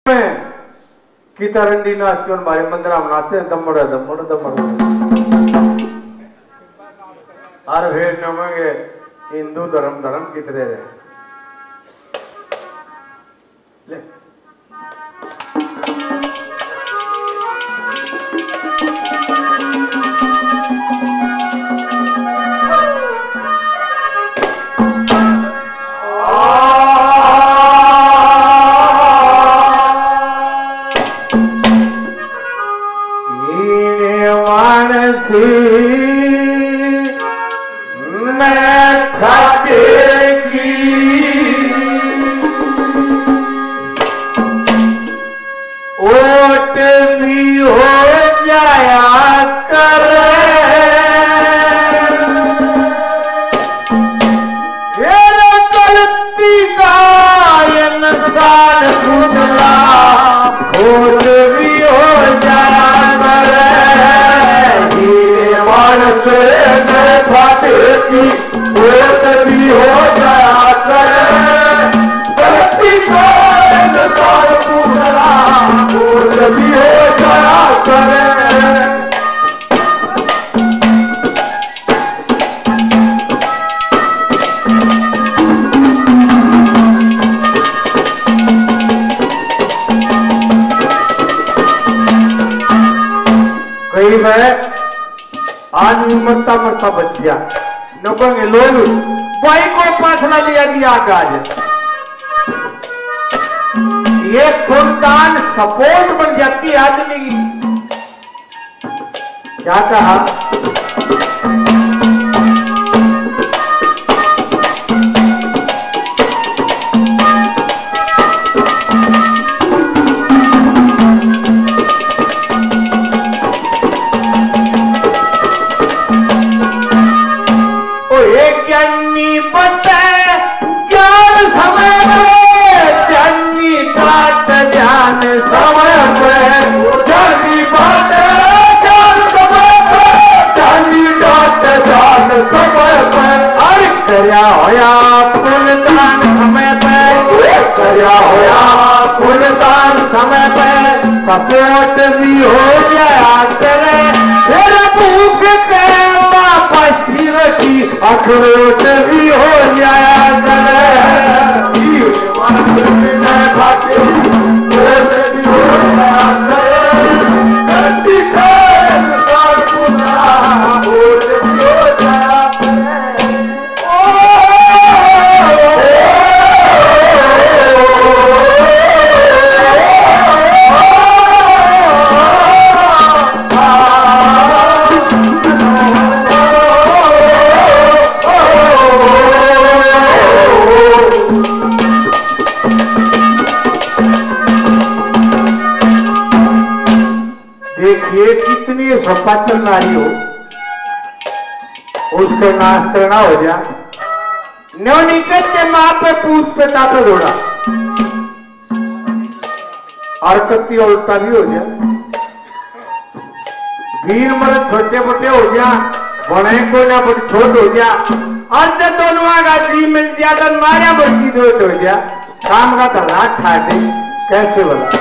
कीतारंडी नाचते और हमारे मंदिर मनाते हैं दमड़ दमड़ दमड़ और फिर नमेंगे हिंदू धर्म धर्म कितने रहे ले मरता मरता बच जा नौकंगे लोलू भाई को पाथला लिया दिया गाज ये खुदान सपोर्ट बन जाती है आदमी की क्या कहा सपोर्ट भी हो जाया करे फिर भूख के वापस की अखरोट भी हो जाया करे सपाट नारी हो उसके नाश करना हो जा नो निकट के मां पे पूत पे तापे घोड़ा हरकती उल्टा भी हो जा वीर मर्द छोटे मोटे हो जा बड़े को ना बड़ी छोट हो जा और जब दोनों आगा जी मिल ज्यादा मारा बड़ी जोत हो जा काम का धरा ठाटे कैसे बोला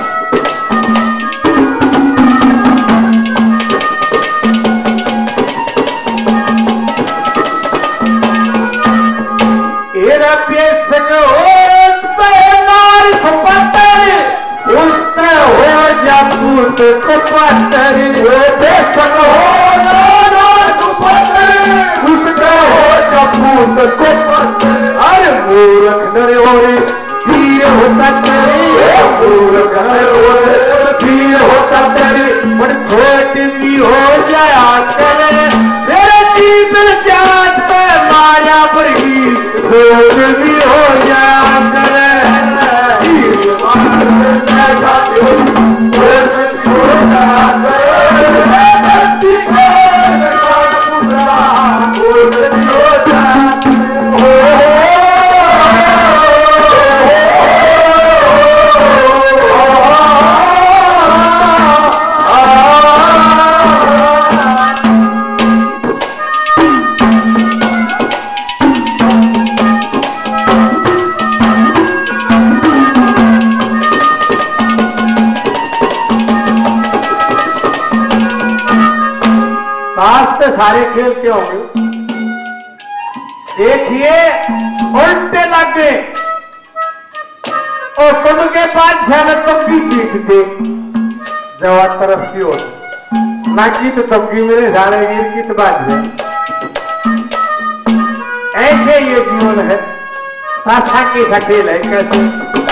को पत्थर दे सको उसका हो जपूत को पत्थर अरे मूर्ख नरे ओरे वीर हो चतरी मूर्ख नरे ओरे वीर हो चतरी पर छोट भी हो जाया करे मेरे जीवन जात पे माया बरगी छोट भी हो जाया करे सारे खेलते होंगे। देखिए उल्टे लग गए और कुम के बादशाह ने तबकी पीट दे जवाब तरफ की ओर ना की तो तबकी मेरे जाने गिर की तो बादशाह। ऐसे ये जीवन है, ताशा कैसा खेल है कैसे।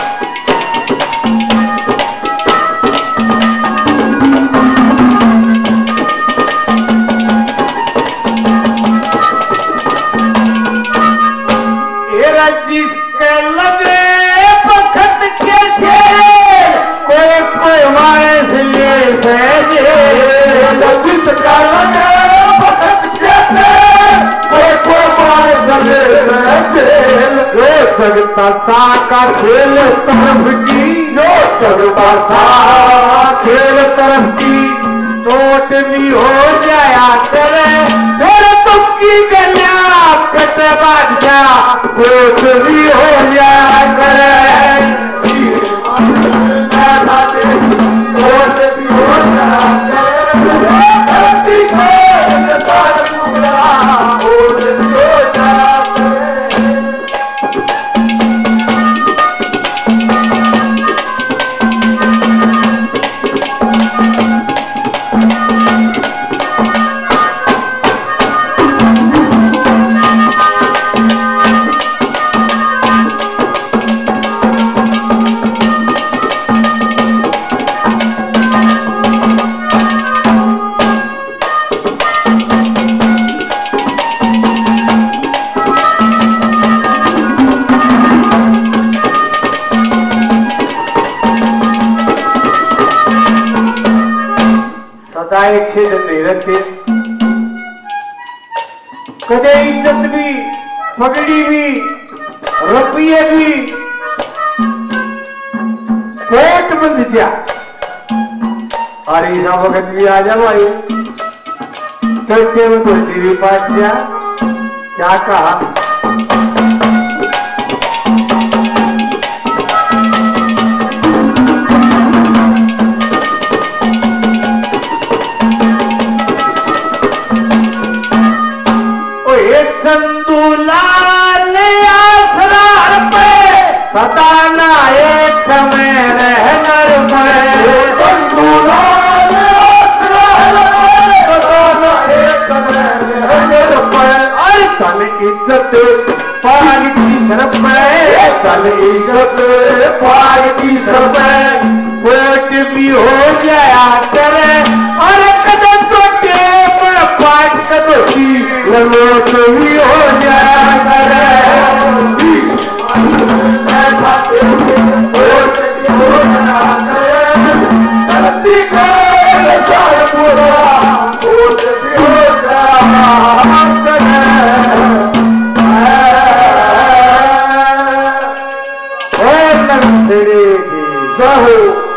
जिसके लगे बखत कैसे कोई कोई मारे से ले सहजे। जिसका लगे बखत कैसे कोई कोई मारे से ले सहजे। जो जगता सा का खेल तरफ की, जो जगता सा खेल तरफ की चोट भी हो जाया करे। मेरे तुमकी गलिया कट बादशाह कोट भी हो जाया करे। कोट भी हो जाया करे। धरती को निशान टुकड़ा कोट भी हो जाया करे। एक से दिन नहीं रहते, कदे इज्जत भी पगड़ी भी रुपये भी पेट बंद जा। और ईसा वक्त भी आ जा भाई करते में तो टीवी पाट जा। क्या कहा चंदूलाल आसरार पे सताना एक समय रहनर पे। चंदूलाल आसरार पे सताना एक समय रहनर पे। और तन इज्जत पाग की सर पे, तन इज्जत पाग की सर पे पेट भी हो जाया करे। और कदम तो टेप पाट कदोटी ललोट भी हो जाया करे। धरती को निशान टुकड़ा कोट भी हो जाया करे।